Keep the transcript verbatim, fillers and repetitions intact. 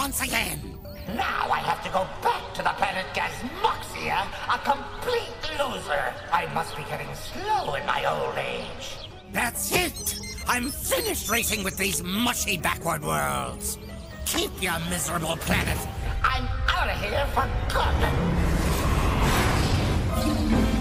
once again. Now I have to go back to the planet Gazmoxia, a complete loser. I must be getting slow in my old age. That's it! I'm finished racing with these mushy backward worlds. Keep your miserable planet. I'm out of here for good.